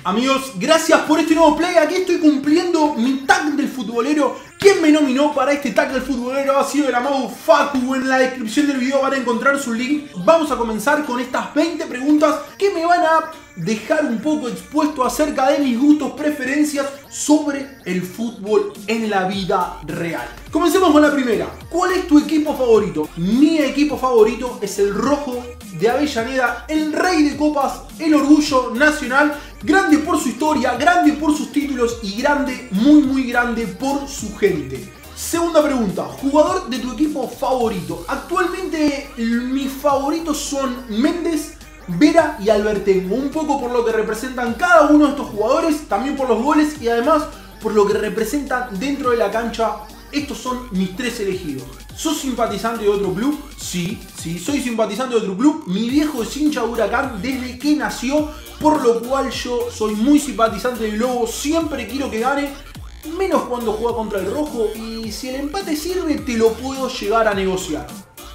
Amigos, gracias por este nuevo play. Aquí estoy cumpliendo mi tag del futbolero. Quien me nominó para este tag del futbolero ha sido el amado Facu. En la descripción del video van a encontrar su link. Vamos a comenzar con estas 20 preguntas que me van a dejar un poco expuesto acerca de mis gustos, preferencias sobre el fútbol en la vida real. Comencemos con la primera. ¿Cuál es tu equipo favorito? Mi equipo favorito es el Rojo de Avellaneda, el rey de copas, el orgullo nacional, grande por su historia, grande por sus títulos y grande, muy grande por su gente. Segunda pregunta, jugador de tu equipo favorito. Actualmente mis favoritos son Méndez, Vera y Albertengo, un poco por lo que representan cada uno de estos jugadores, también por los goles y además por lo que representan dentro de la cancha. Estos son mis tres elegidos. ¿Sos simpatizante de otro club? Sí, soy simpatizante de otro club. Mi viejo es hincha de Huracán desde que nació, por lo cual yo soy muy simpatizante del Lobo. Siempre quiero que gane, menos cuando juega contra el Rojo, y si el empate sirve te lo puedo llegar a negociar.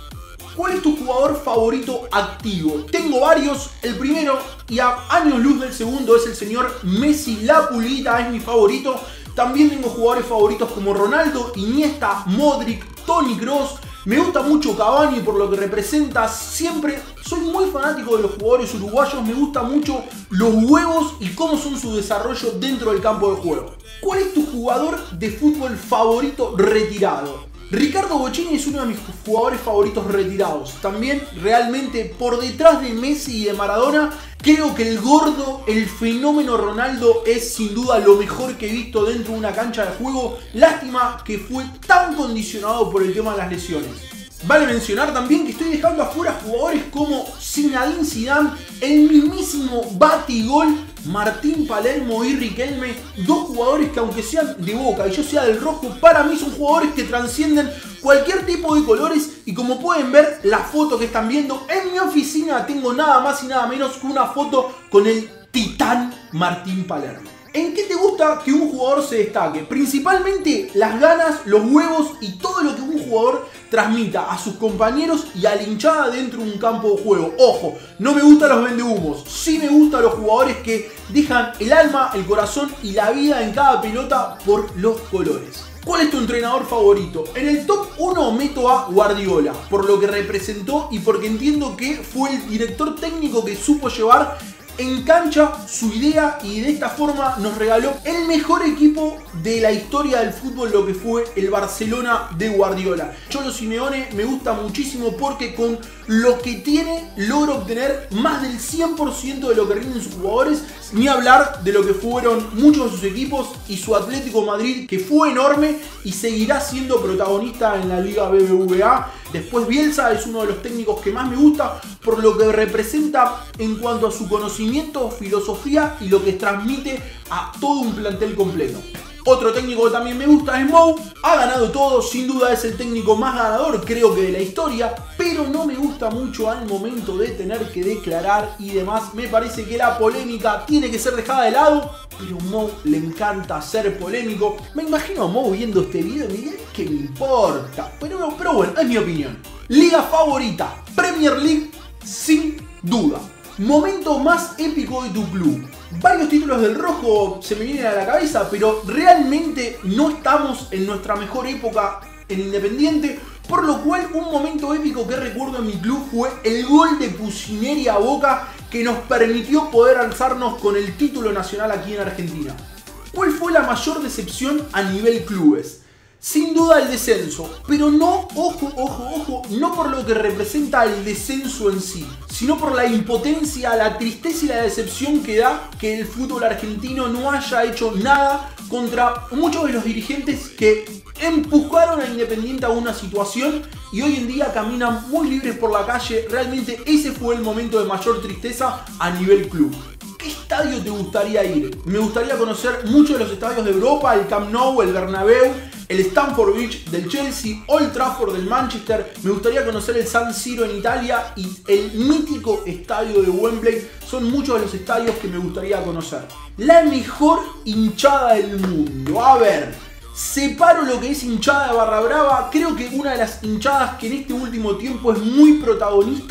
¿Cuál es tu jugador favorito activo? Tengo varios. El primero, y a años luz del segundo, es el señor Messi. La Pulguita es mi favorito. También tengo jugadores favoritos como Ronaldo, Iniesta, Modric, Toni Kroos. Me gusta mucho Cavani por lo que representa. Siempre soy muy fanático de los jugadores uruguayos. Me gusta mucho los huevos y cómo son su desarrollo dentro del campo de juego. ¿Cuál es tu jugador de fútbol favorito retirado? Ricardo Bochini es uno de mis jugadores favoritos retirados. También realmente por detrás de Messi y de Maradona, creo que el gordo, el fenómeno Ronaldo es sin duda lo mejor que he visto dentro de una cancha de juego. Lástima que fue tan condicionado por el tema de las lesiones. Vale mencionar también que estoy dejando afuera jugadores como Zinedine Zidane, el mismísimo batigol Martín Palermo y Riquelme, dos jugadores que aunque sean de Boca y yo sea del Rojo, para mí son jugadores que trascienden cualquier tipo de colores. Y como pueden ver, la foto que están viendo en mi oficina, tengo nada más y nada menos que una foto con el titán Martín Palermo. ¿En qué te gusta que un jugador se destaque? Principalmente las ganas, los huevos y todo lo que un jugador transmita a sus compañeros y a la hinchada dentro de un campo de juego. Ojo, no me gustan los vendehumos, sí me gustan los jugadores que dejan el alma, el corazón y la vida en cada pelota por los colores. ¿Cuál es tu entrenador favorito? En el top 1 meto a Guardiola, por lo que representó y porque entiendo que fue el director técnico que supo llevar en cancha su idea y de esta forma nos regaló el mejor equipo de la historia del fútbol, lo que fue el Barcelona de Guardiola. Cholo Simeone me gusta muchísimo porque con lo que tiene logra obtener más del 100% de lo que rinden sus jugadores, ni hablar de lo que fueron muchos de sus equipos y su Atlético Madrid, que fue enorme y seguirá siendo protagonista en la Liga BBVA. Después Bielsa es uno de los técnicos que más me gusta por lo que representa en cuanto a su conocimiento, filosofía y lo que transmite a todo un plantel completo. Otro técnico que también me gusta es Mou. Ha ganado todo, sin duda es el técnico más ganador creo que de la historia, pero no me gusta mucho al momento de tener que declarar y demás. Me parece que la polémica tiene que ser dejada de lado, pero Mou le encanta ser polémico. Me imagino a Mou viendo este video y me diría, ¿qué me importa? Pero bueno, es mi opinión. Liga favorita, Premier League, sin duda. Momento más épico de tu club. Varios títulos del Rojo se me vienen a la cabeza, pero realmente no estamos en nuestra mejor época en Independiente, por lo cual un momento épico que recuerdo en mi club fue el gol de Pusineri a Boca que nos permitió poder alzarnos con el título nacional aquí en Argentina. ¿Cuál fue la mayor decepción a nivel clubes? Sin duda el descenso, pero no, ojo, no por lo que representa el descenso en sí, sino por la impotencia, la tristeza y la decepción que da que el fútbol argentino no haya hecho nada contra muchos de los dirigentes que empujaron a Independiente a una situación y hoy en día caminan muy libres por la calle. Realmente ese fue el momento de mayor tristeza a nivel club. ¿Qué estadio te gustaría ir? Me gustaría conocer muchos de los estadios de Europa, el Camp Nou, el Bernabéu, el Stamford Bridge del Chelsea, Old Trafford del Manchester. Me gustaría conocer el San Siro en Italia y el mítico estadio de Wembley. Son muchos de los estadios que me gustaría conocer. La mejor hinchada del mundo. A ver, separo lo que es hinchada de Barra Brava. Creo que una de las hinchadas que en este último tiempo es muy protagonista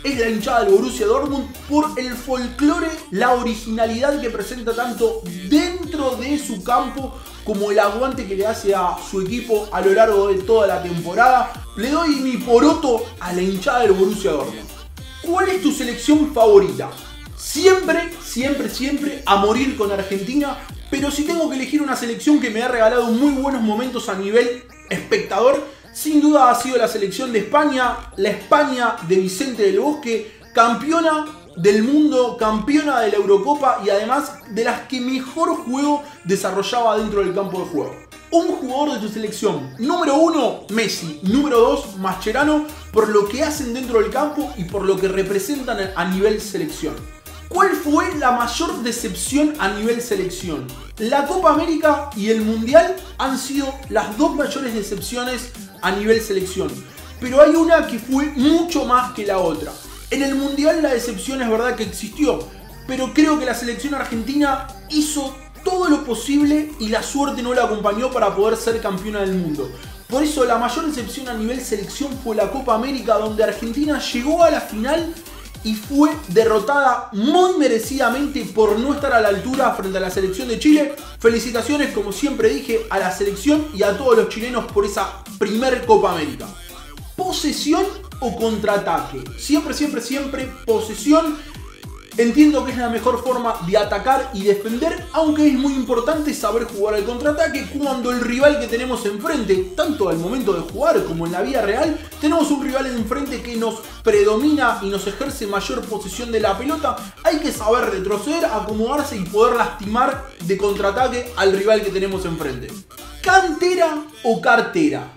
es la hinchada del Borussia Dortmund por el folclore, la originalidad que presenta tanto dentro de su campo como el aguante que le hace a su equipo a lo largo de toda la temporada. Le doy mi poroto a la hinchada del Borussia Dortmund. ¿Cuál es tu selección favorita? Siempre, siempre, siempre a morir con Argentina, pero si tengo que elegir una selección que me ha regalado muy buenos momentos a nivel espectador, sin duda ha sido la selección de España, la España de Vicente del Bosque, campeona del mundo, campeona de la Eurocopa y además de las que mejor juego desarrollaba dentro del campo de juego. Un jugador de tu selección, número 1, Messi, número 2, Mascherano, por lo que hacen dentro del campo y por lo que representan a nivel selección. ¿Cuál fue la mayor decepción a nivel selección? La Copa América y el Mundial han sido las dos mayores decepciones a nivel selección, pero hay una que fue mucho más que la otra. En el Mundial la decepción es verdad que existió, pero creo que la selección argentina hizo todo lo posible y la suerte no la acompañó para poder ser campeona del mundo. Por eso la mayor decepción a nivel selección fue la Copa América, donde Argentina llegó a la final y fue derrotada muy merecidamente por no estar a la altura frente a la selección de Chile. Felicitaciones, como siempre dije, a la selección y a todos los chilenos por esa primer Copa América. ¿Posesión o contraataque? Siempre, siempre, siempre posesión. Entiendo que es la mejor forma de atacar y defender, aunque es muy importante saber jugar al contraataque cuando el rival que tenemos enfrente, tanto al momento de jugar como en la vida real, tenemos un rival enfrente que nos predomina y nos ejerce mayor posesión de la pelota. Hay que saber retroceder, acomodarse y poder lastimar de contraataque al rival que tenemos enfrente. ¿Cantera o cartera?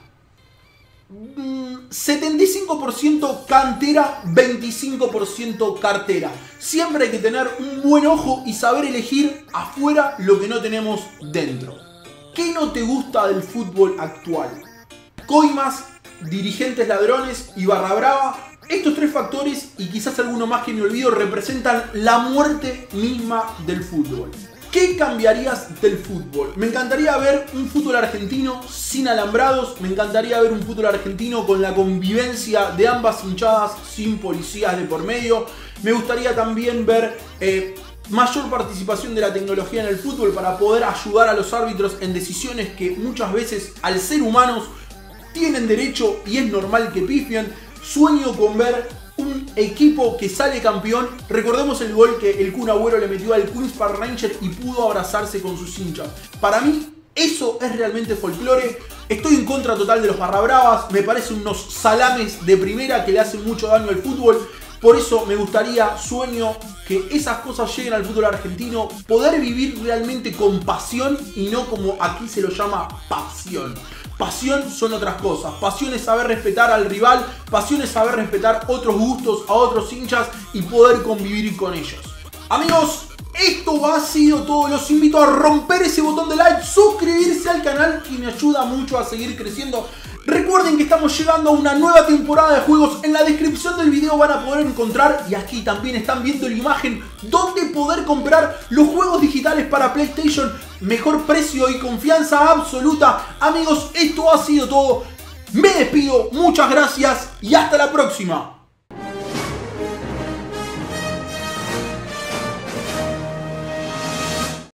75% cantera, 25% cartera. Siempre hay que tener un buen ojo y saber elegir afuera lo que no tenemos dentro. ¿Qué no te gusta del fútbol actual? Coimas, dirigentes ladrones y barra brava. Estos tres factores, y quizás alguno más que me olvido, representan la muerte misma del fútbol. ¿Qué cambiarías del fútbol? Me encantaría ver un fútbol argentino sin alambrados, me encantaría ver un fútbol argentino con la convivencia de ambas hinchadas sin policías de por medio. Me gustaría también ver mayor participación de la tecnología en el fútbol para poder ayudar a los árbitros en decisiones que muchas veces al ser humanos tienen derecho y es normal que pifian. Sueño con ver un equipo que sale campeón. Recordemos el gol que el Kun Agüero le metió al Queens Park Rangers y pudo abrazarse con sus hinchas. Para mí eso es realmente folclore. Estoy en contra total de los barra bravas. Me parecen unos salames de primera que le hacen mucho daño al fútbol. Por eso me gustaría, sueño que esas cosas lleguen al fútbol argentino. Poder vivir realmente con pasión y no como aquí se lo llama pasión. Pasión son otras cosas. Pasión es saber respetar al rival. Pasión es saber respetar otros gustos, a otros hinchas y poder convivir con ellos. Amigos, esto ha sido todo. Los invito a romper ese botón de like, suscribirse al canal que me ayuda mucho a seguir creciendo. Recuerden que estamos llegando a una nueva temporada de juegos. En la descripción del video van a poder encontrar, y aquí también están viendo la imagen, donde poder comprar los juegos digitales para PlayStation. Mejor precio y confianza absoluta. Amigos, esto ha sido todo. Me despido, muchas gracias y hasta la próxima.